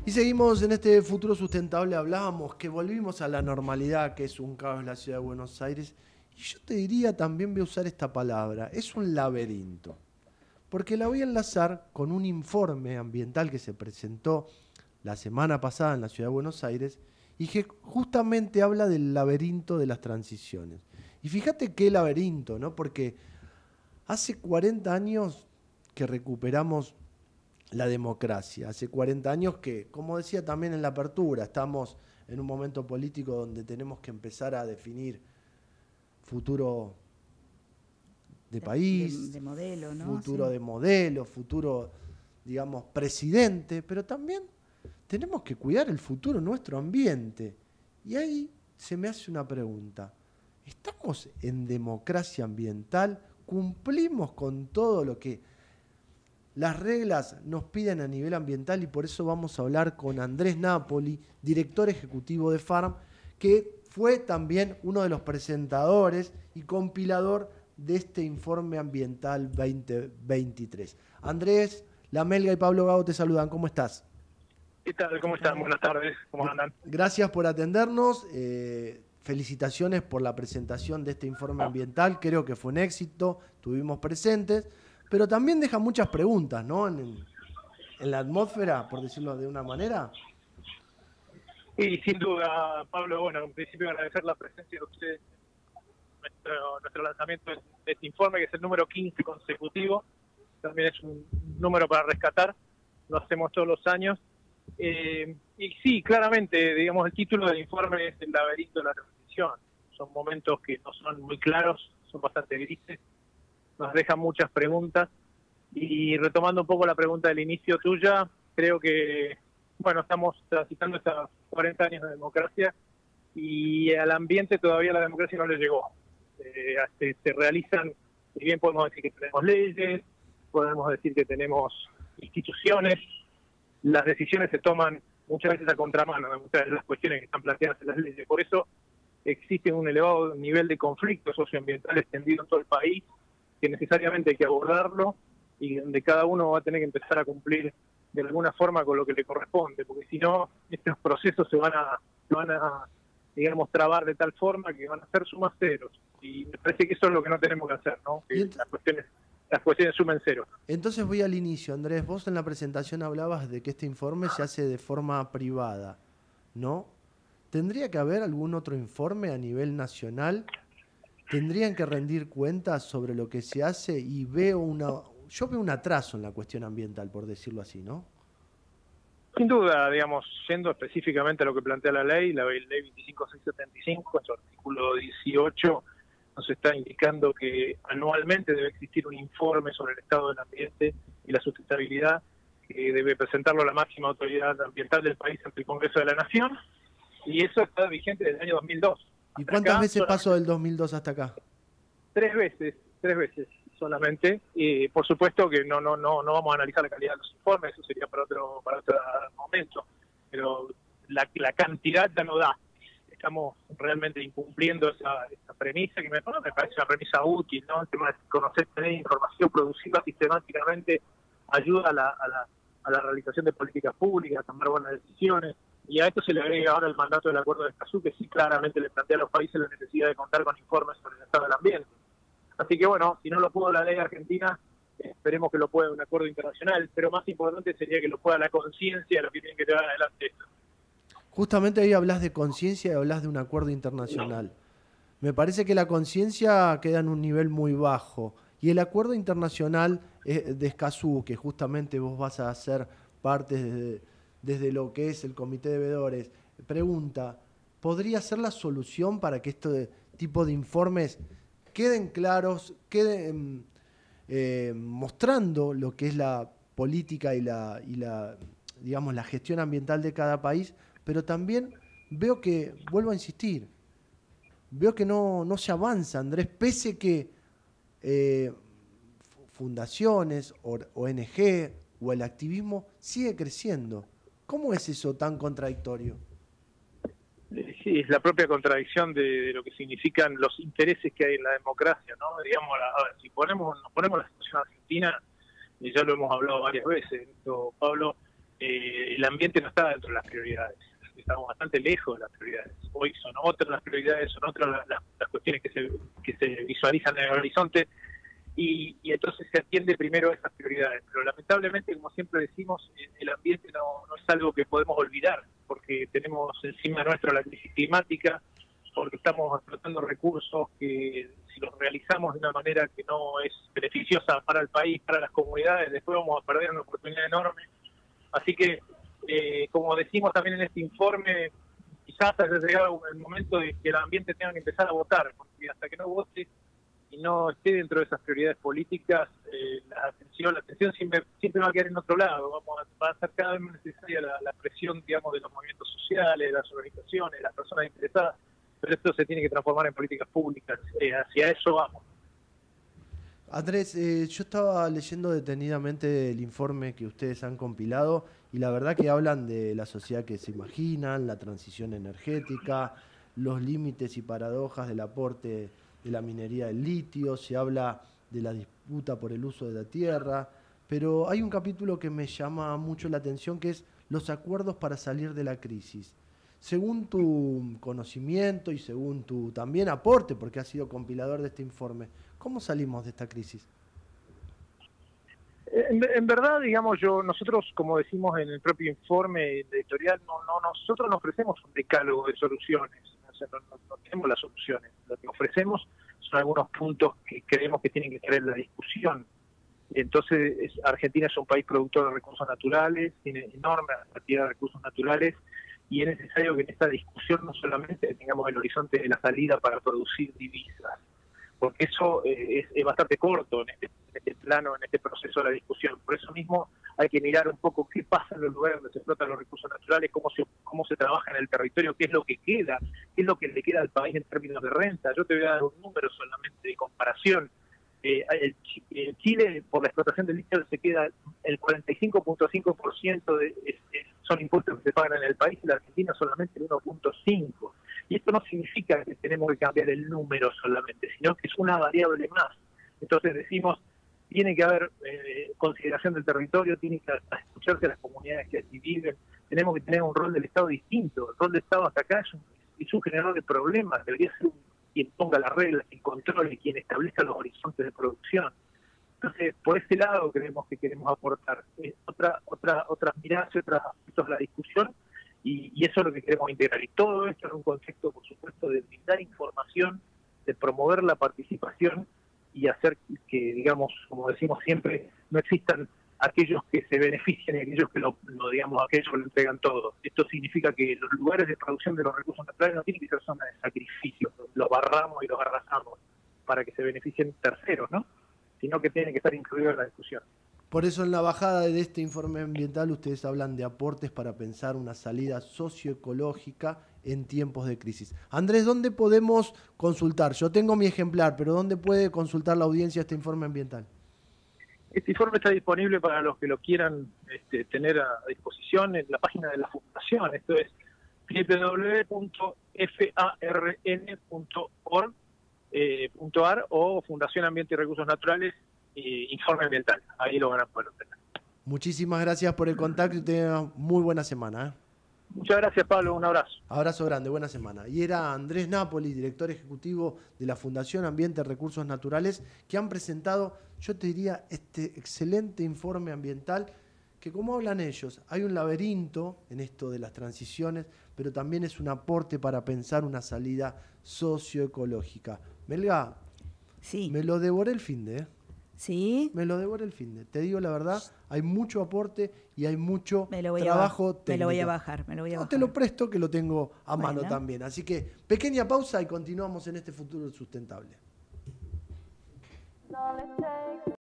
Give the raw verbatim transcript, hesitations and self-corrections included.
Y seguimos en este futuro sustentable. Hablábamos que volvimos a la normalidad, que es un caos la ciudad de Buenos Aires. Y yo te diría, también voy a usar esta palabra, es un laberinto. Porque la voy a enlazar con un informe ambiental que se presentó la semana pasada en la ciudad de Buenos Aires y que justamente habla del laberinto de las transiciones. Y fíjate qué laberinto, ¿no? Porque hace cuarenta años que recuperamos la democracia. Hace cuarenta años que, como decía también en la apertura, estamos en un momento político donde tenemos que empezar a definir futuro de, de país, de, de modelo, ¿no? futuro Sí. de modelo, futuro, digamos, presidente, pero también tenemos que cuidar el futuro, nuestro ambiente. Y ahí se me hace una pregunta. ¿Estamos en democracia ambiental? ¿Cumplimos con todo lo que las reglas nos piden a nivel ambiental? Y por eso vamos a hablar con Andrés Napoli, director ejecutivo de Farm, que fue también uno de los presentadores y compilador de este informe ambiental veinte veintitrés. Andrés, La Melga y Pablo Gago te saludan. ¿Cómo estás? ¿Qué tal? ¿Cómo están? Buenas tardes. ¿Cómo andan? Gracias por atendernos. Eh, felicitaciones por la presentación de este informe ambiental. Creo que fue un éxito. Estuvimos presentes. Pero también deja muchas preguntas, ¿no? En, en la atmósfera, por decirlo de una manera. Y sin duda, Pablo, bueno, en principio agradecer la presencia de ustedes en nuestro, nuestro lanzamiento de este informe, que es el número quince consecutivo. También es un número para rescatar. Lo hacemos todos los años. Eh, y sí, claramente, digamos, el título del informe es El laberinto de la transición. Son momentos que no son muy claros, son bastante grises. Nos dejan muchas preguntas, y retomando un poco la pregunta del inicio tuya, creo que, bueno, estamos transitando estos cuarenta años de democracia y al ambiente todavía la democracia no le llegó. Eh, se, se realizan, si bien podemos decir que tenemos leyes, podemos decir que tenemos instituciones, las decisiones se toman muchas veces a contramano de muchas de las cuestiones que están planteadas en las leyes. Por eso existe un elevado nivel de conflicto socioambiental extendido en todo el país, que necesariamente hay que abordarlo y donde cada uno va a tener que empezar a cumplir de alguna forma con lo que le corresponde, porque si no, estos procesos se van a, se van a, digamos, trabar de tal forma que van a ser sumas ceros. Y me parece que eso es lo que no tenemos que hacer, ¿no? Que las cuestiones, las cuestiones sumen cero. Entonces voy al inicio, Andrés. Vos en la presentación hablabas de que este informe se hace de forma privada, ¿no? ¿Tendría que haber algún otro informe a nivel nacional? ¿Tendrían que rendir cuentas sobre lo que se hace? Y veo una, yo veo un atraso en la cuestión ambiental, por decirlo así, ¿no? Sin duda, digamos, yendo específicamente a lo que plantea la ley, la ley veinticinco mil seiscientos setenta y cinco, en su artículo dieciocho, nos está indicando que anualmente debe existir un informe sobre el estado del ambiente y la sustentabilidad, que debe presentarlo la máxima autoridad ambiental del país ante el Congreso de la Nación, y eso está vigente desde el año dos mil dos. ¿Y cuántas veces pasó del dos mil dos hasta acá? Tres veces, tres veces solamente. Y por supuesto que no no no no vamos a analizar la calidad de los informes, eso sería para otro para otro momento. Pero la, la cantidad ya no da. Estamos realmente incumpliendo esa, esa premisa, que me, bueno, me parece una premisa útil, ¿no? El tema de conocer, tener información, producirla sistemáticamente, ayuda a la, a la, a la realización de políticas públicas, a tomar buenas decisiones. Y a esto se le agrega ahora el mandato del Acuerdo de Escazú, que sí claramente le plantea a los países la necesidad de contar con informes sobre el estado del ambiente. Así que bueno, si no lo pudo la ley argentina, esperemos que lo pueda un acuerdo internacional, pero más importante sería que lo pueda la conciencia de lo que tienen que llevar adelante esto. Justamente ahí hablas de conciencia y hablas de un acuerdo internacional. Me parece que la conciencia queda en un nivel muy bajo. Y el acuerdo internacional de Escazú, que justamente vos vas a hacer parte de... desde lo que es el comité de veedores, pregunta, ¿podría ser la solución para que este tipo de informes queden claros, queden eh, mostrando lo que es la política y la, y la, digamos, la gestión ambiental de cada país? Pero también veo que, vuelvo a insistir, veo que no, no se avanza, Andrés, pese que eh, fundaciones, O N G o el activismo sigue creciendo. ¿Cómo es eso tan contradictorio? Sí, es la propia contradicción de, de lo que significan los intereses que hay en la democracia, ¿no? Digamos, a ver, si ponemos, nos ponemos la situación argentina, y ya lo hemos hablado varias veces, esto, Pablo, eh, el ambiente no está dentro de las prioridades. Estamos bastante lejos de las prioridades. Hoy son otras las prioridades, son otras las, las, las cuestiones que se, que se visualizan en el horizonte, y, y entonces se atiende primero a esas prioridades. Pero lamentablemente, como siempre decimos, el ambiente no, no es algo que podemos olvidar, porque tenemos encima nuestra la crisis climática, porque estamos explotando recursos que, si los realizamos de una manera que no es beneficiosa para el país, para las comunidades, después vamos a perder una oportunidad enorme. Así que, eh, como decimos también en este informe, quizás haya llegado el momento de que el ambiente tenga que empezar a votar, porque hasta que no vote y no esté dentro de esas prioridades políticas, eh, la atención, la atención siempre, siempre va a quedar en otro lado. Vamos a, va a ser cada vez más necesaria la, la presión, digamos, de los movimientos sociales, de las organizaciones, de las personas interesadas, pero esto se tiene que transformar en políticas públicas. Eh, hacia eso vamos. Andrés, eh, yo estaba leyendo detenidamente el informe que ustedes han compilado y la verdad que hablan de la sociedad que se imaginan, la transición energética, los límites y paradojas del aporte de la minería del litio, se habla de la disputa por el uso de la tierra, pero hay un capítulo que me llama mucho la atención, que es los acuerdos para salir de la crisis. Según tu conocimiento y según tu también aporte, porque has sido compilador de este informe, ¿cómo salimos de esta crisis? En, en verdad, digamos, yo nosotros, como decimos en el propio informe editorial, no, no nosotros no ofrecemos un decálogo de soluciones, o sea, no, no, no tenemos las soluciones. Lo que ofrecemos son algunos puntos que creemos que tienen que estar en la discusión. Entonces, es, Argentina es un país productor de recursos naturales, tiene enorme cantidad de recursos naturales, y es necesario que en esta discusión no solamente tengamos el horizonte de la salida para producir divisas, porque eso eh, es, es bastante corto en este, en este plano, en este proceso de la discusión. Por eso mismo hay que mirar un poco qué pasa en los lugares donde se explotan los recursos naturales, cómo se, cómo se trabaja en el territorio, qué es lo que queda, qué es lo que le queda al país en términos de renta. Yo te voy a dar un número solamente de comparación. Eh, el, el Chile, por la explotación del litio, se queda el cuarenta y cinco punto cinco por ciento de, es, es, son impuestos que se pagan en el país, y la Argentina solamente el uno punto cinco por ciento. Y esto no significa que tenemos que cambiar el número solamente, sino que es una variable más. Entonces decimos, tiene que haber eh, consideración del territorio, tiene que escucharse a las comunidades que allí viven, tenemos que tener un rol del Estado distinto. El rol del Estado hasta acá es un, es un generador de problemas, debería ser un, quien ponga las reglas, quien controle, quien establezca los horizontes de producción. Entonces, por ese lado creemos que queremos aportar eh, otra, otra, otras miradas y otros aspectos de la discusión, y, y eso es lo que queremos integrar. Y todo esto en un contexto, por supuesto, de brindar información, de promover la participación y hacer que, digamos, como decimos siempre, no existan aquellos que se benefician y aquellos que lo, lo digamos, aquellos que lo entregan todo. Esto significa que los lugares de producción de los recursos naturales no tienen que ser zonas de sacrificio, los barramos y los arrasamos para que se beneficien terceros, ¿no? Sino que tienen que estar incluidos en la discusión. Por eso en la bajada de este informe ambiental ustedes hablan de aportes para pensar una salida socioecológica en tiempos de crisis. Andrés, ¿dónde podemos consultar? Yo tengo mi ejemplar, pero ¿dónde puede consultar la audiencia este informe ambiental? Este informe está disponible para los que lo quieran este, tener a disposición en la página de la Fundación. Esto es doble u doble u doble u punto farn punto org eh, .ar o Fundación Ambiente y Recursos Naturales, eh, Informe Ambiental. Ahí lo van a poder obtener. Muchísimas gracias por el contacto y tengan muy buena semana, ¿eh? Muchas gracias, Pablo. Un abrazo. Abrazo grande, buena semana. Y era Andrés Napoli, director ejecutivo de la Fundación Ambiente y Recursos Naturales, que han presentado, yo te diría, este excelente informe ambiental, que como hablan ellos, hay un laberinto en esto de las transiciones, pero también es un aporte para pensar una salida socioecológica. Melga, sí. Me lo devoré el finde, ¿eh? ¿Sí? Me lo devoré el finde. Te digo la verdad, hay mucho aporte y hay mucho me lo voy trabajo a, técnico. Me lo voy a bajar, me lo voy a no, bajar. te lo presto que lo tengo a bueno. mano también. Así que pequeña pausa y continuamos en este futuro sustentable.